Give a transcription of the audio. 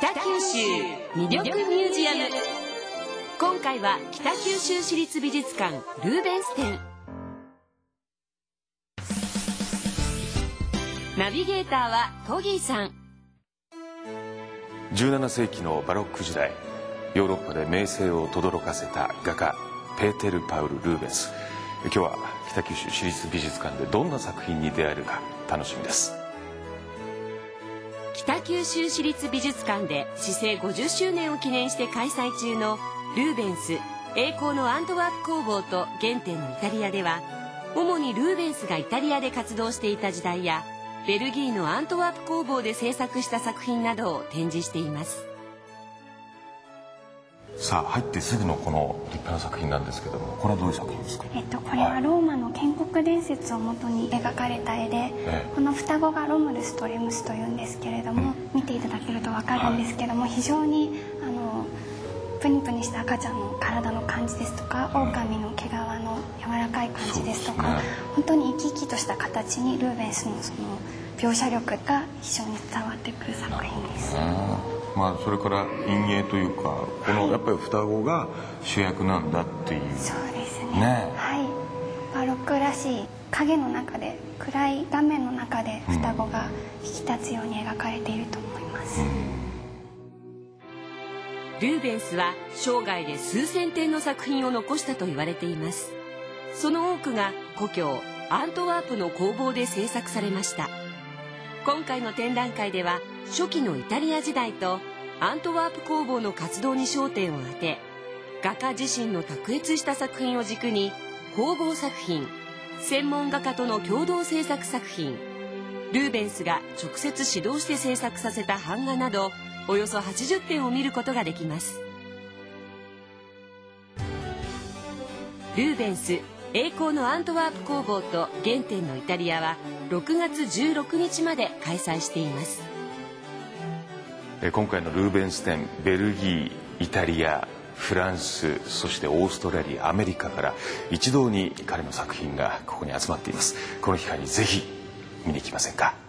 北九州魅力ミュージアム。今回は北九州市立美術館ルーベンス展。ナビゲーターはトギーさん。 17世紀のバロック時代、ヨーロッパで名声を轟かせた画家ペーテル・パウル・ルーベンス。今日は北九州市立美術館でどんな作品に出会えるか楽しみです。 北九州市立美術館で市制50周年を記念して開催中のルーベンス栄光のアントワープ工房と原点のイタリアでは、主にルーベンスがイタリアで活動していた時代やベルギーのアントワープ工房で制作した作品などを展示しています。 さあ入ってすぐのこの立派な作品なんですけども、これはどういう作品ですか？ これはローマの建国伝説をもとに描かれた絵で、この双子がロムルスとレムスというんですけれども、見ていただけると分かるんですけども、非常にプニプニした赤ちゃんの体の感じですとか、狼の毛皮の柔らかい感じですとか、本当に生き生きとした形にルーベンスのその描写力が非常に伝わってくる作品です。 それから陰影というか、このやっぱり双子が主役なんだっていう。 そうですね。はい。バロックらしい影の中で、暗い画面の中で双子が引き立つように描かれていると思います。 ルーベンスは生涯で数千点の作品を残したと言われています。その多くが故郷アントワープの工房で制作されました。今回の展覧会では初期のイタリア時代とアントワープ工房の活動に焦点を当て、画家自身の卓越した作品を軸に工房作品、専門画家との共同制作作品、ルーベンスが直接指導して制作させた版画などおよそ80点を見ることができます。ルーベンス栄光のアントワープ工房と原点のイタリアは6月16日まで開催しています。 今回のルーベンス展、ベルギー、イタリア、フランス、そしてオーストラリア、アメリカから一堂に彼の作品がここに集まっています。この機会にぜひ見に来ませんか？